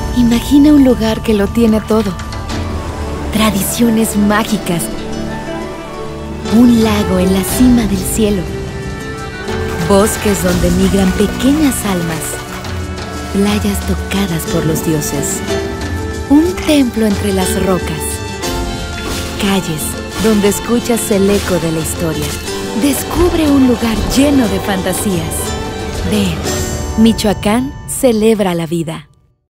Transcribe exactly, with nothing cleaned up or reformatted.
Imagina un lugar que lo tiene todo. Tradiciones mágicas. Un lago en la cima del cielo. Bosques donde migran pequeñas almas. Playas tocadas por los dioses. Un templo entre las rocas. Calles donde escuchas el eco de la historia. Descubre un lugar lleno de fantasías. Ven, Michoacán celebra la vida.